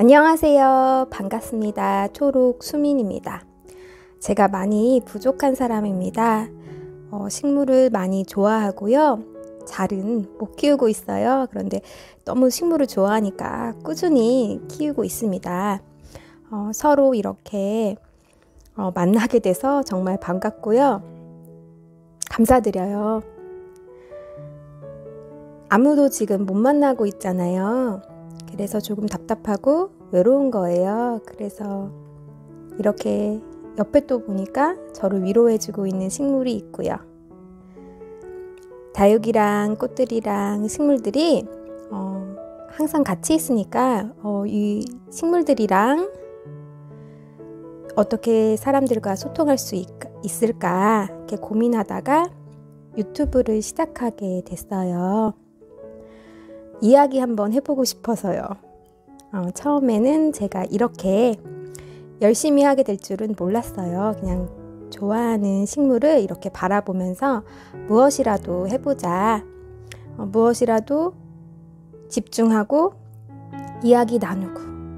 안녕하세요. 반갑습니다. 초록 수민입니다. 제가 많이 부족한 사람입니다. 식물을 많이 좋아하고요. 잘은 못 키우고 있어요. 그런데 너무 식물을 좋아하니까 꾸준히 키우고 있습니다. 서로 이렇게 만나게 돼서 정말 반갑고요. 감사드려요. 아무도 지금 못 만나고 있잖아요. 그래서 조금 답답하고 외로운 거예요. 그래서 이렇게 옆에 또 보니까 저를 위로해주고 있는 식물이 있고요. 다육이랑 꽃들이랑 식물들이 항상 같이 있으니까 이 식물들이랑 어떻게 사람들과 소통할 수 있을까 이렇게 고민하다가 유튜브를 시작하게 됐어요. 이야기 한번 해보고 싶어서요. 처음에는 제가 이렇게 열심히 하게 될 줄은 몰랐어요. 그냥 좋아하는 식물을 이렇게 바라보면서 무엇이라도 해보자. 무엇이라도 집중하고 이야기 나누고.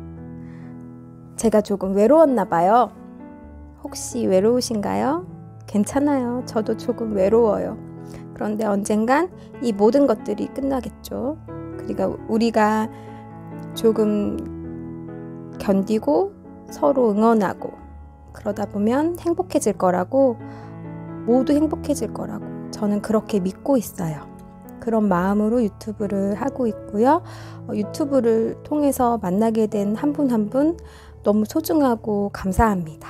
제가 조금 외로웠나 봐요. 혹시 외로우신가요? 괜찮아요. 저도 조금 외로워요. 그런데 언젠간 이 모든 것들이 끝나겠죠. 그러니까 우리가 조금 견디고 서로 응원하고 그러다 보면 행복해질 거라고, 모두 행복해질 거라고 저는 그렇게 믿고 있어요. 그런 마음으로 유튜브를 하고 있고요. 유튜브를 통해서 만나게 된 한 분 한 분 너무 소중하고 감사합니다.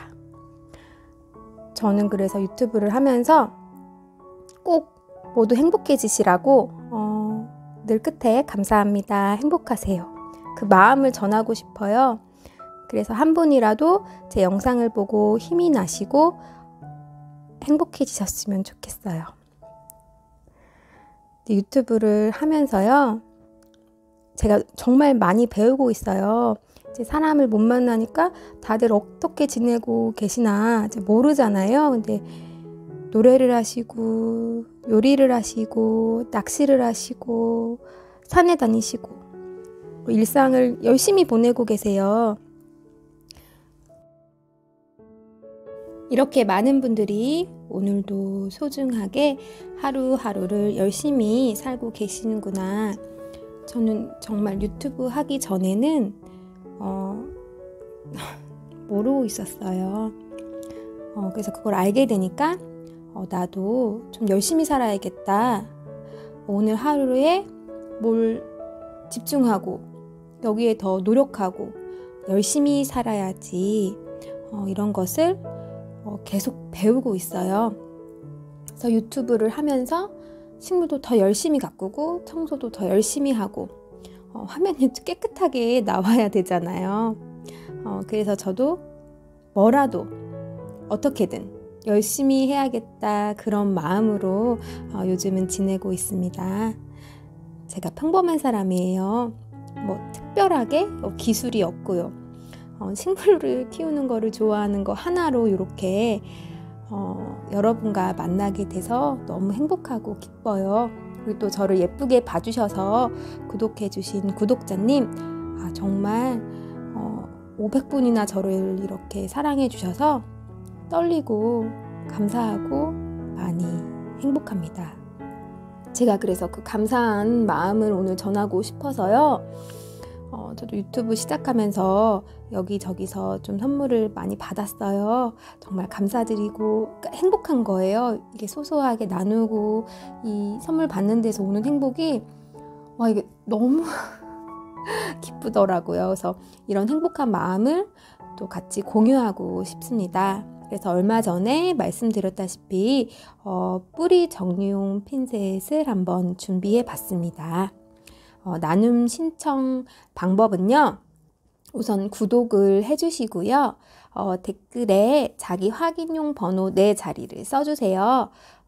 저는 그래서 유튜브를 하면서 꼭 모두 행복해지시라고 늘 끝에 감사합니다. 행복하세요. 그 마음을 전하고 싶어요. 그래서 한 분이라도 제 영상을 보고 힘이 나시고 행복해지셨으면 좋겠어요. 유튜브를 하면서요. 제가 정말 많이 배우고 있어요. 이제 사람을 못 만나니까 다들 어떻게 지내고 계시나 이제 모르잖아요. 근데 노래를 하시고 요리를 하시고 낚시를 하시고 산에 다니시고 일상을 열심히 보내고 계세요. 이렇게 많은 분들이 오늘도 소중하게 하루하루를 열심히 살고 계시는구나. 저는 정말 유튜브 하기 전에는 모르고 있었어요. 그래서 그걸 알게 되니까 나도 좀 열심히 살아야겠다. 오늘 하루에 뭘 집중하고 여기에 더 노력하고 열심히 살아야지. 이런 것을 계속 배우고 있어요. 그래서 유튜브를 하면서 식물도 더 열심히 가꾸고 청소도 더 열심히 하고 화면이 깨끗하게 나와야 되잖아요. 그래서 저도 뭐라도 어떻게든 열심히 해야겠다 그런 마음으로 요즘은 지내고 있습니다. 제가 평범한 사람이에요. 뭐 특별하게 기술이 없고요. 식물을 키우는 거를 좋아하는 거 하나로 이렇게 여러분과 만나게 돼서 너무 행복하고 기뻐요. 그리고 또 저를 예쁘게 봐주셔서 구독해 주신 구독자님 정말 500분이나 저를 이렇게 사랑해 주셔서 떨리고 감사하고 많이 행복합니다. 제가 그래서 그 감사한 마음을 오늘 전하고 싶어서요. 저도 유튜브 시작하면서 여기저기서 좀 선물을 많이 받았어요. 정말 감사드리고 행복한 거예요. 이게 소소하게 나누고 이 선물 받는 데서 오는 행복이 이게 너무 기쁘더라고요. 그래서 이런 행복한 마음을 또 같이 공유하고 싶습니다. 그래서 얼마 전에 말씀드렸다시피 뿌리 정리용 핀셋을 한번 준비해 봤습니다. 나눔 신청 방법은요. 우선 구독을 해주시고요. 댓글에 자기 확인용 번호 4자리를 써주세요.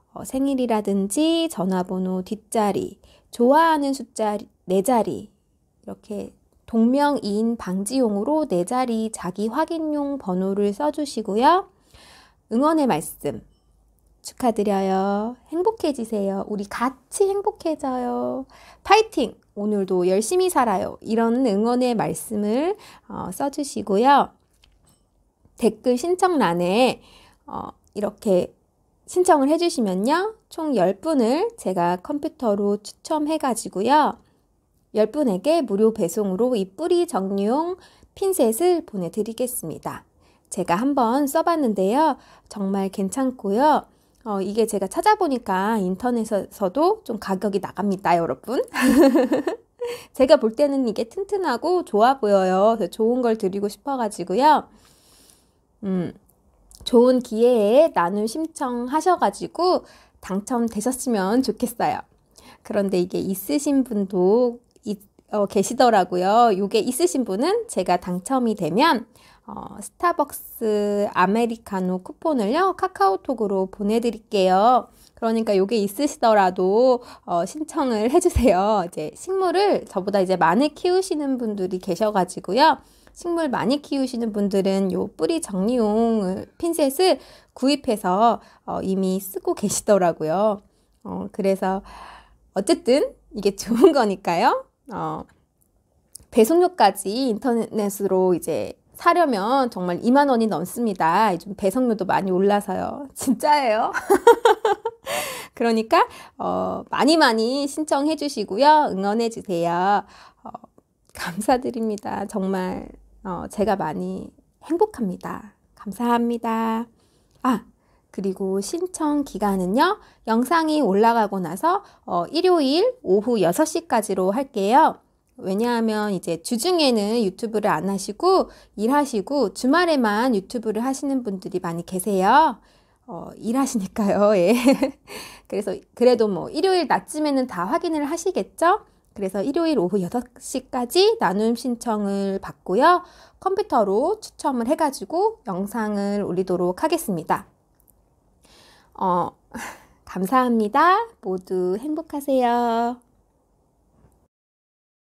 생일이라든지 전화번호 뒷자리, 좋아하는 숫자 4자리 이렇게 동명이인 방지용으로 4자리 자기 확인용 번호를 써주시고요. 응원의 말씀 축하드려요. 행복해지세요. 우리 같이 행복해져요. 파이팅! 오늘도 열심히 살아요. 이런 응원의 말씀을 써주시고요. 댓글 신청란에 이렇게 신청을 해주시면요. 총 10분을 제가 컴퓨터로 추첨해가지고요. 10분에게 무료 배송으로 이 뿌리 정리용 핀셋을 보내드리겠습니다. 제가 한번 써봤는데요. 정말 괜찮고요. 이게 제가 찾아보니까 인터넷에서도 좀 가격이 나갑니다, 여러분. 제가 볼 때는 이게 튼튼하고 좋아 보여요. 그래서 좋은 걸 드리고 싶어가지고요. 좋은 기회에 나눔 신청하셔가지고 당첨되셨으면 좋겠어요. 그런데 이게 있으신 분도 계시더라고요. 이게 있으신 분은 제가 당첨이 되면 스타벅스 아메리카노 쿠폰을요 카카오톡으로 보내드릴게요. 그러니까 이게 있으시더라도 신청을 해주세요. 이제 식물을 저보다 이제 많이 키우시는 분들이 계셔가지고요. 식물 많이 키우시는 분들은 요 뿌리 정리용 핀셋을 구입해서 이미 쓰고 계시더라고요. 그래서 어쨌든 이게 좋은 거니까요. 배송료까지 인터넷으로 이제 사려면 정말 2만 원이 넘습니다. 요즘 배송료도 많이 올라서요. 진짜예요. 그러니까 많이 신청해 주시고요. 응원해 주세요. 감사드립니다. 정말 제가 많이 행복합니다. 감사합니다. 그리고 신청 기간은요. 영상이 올라가고 나서 일요일 오후 6시까지로 할게요. 왜냐하면 이제 주중에는 유튜브를 안 하시고 일하시고 주말에만 유튜브를 하시는 분들이 많이 계세요. 일하시니까요. 예. 그래서 그래도 뭐 일요일 낮쯤에는 다 확인을 하시겠죠? 그래서 일요일 오후 6시까지 나눔 신청을 받고요. 컴퓨터로 추첨을 해가지고 영상을 올리도록 하겠습니다. 감사합니다. 모두 행복하세요.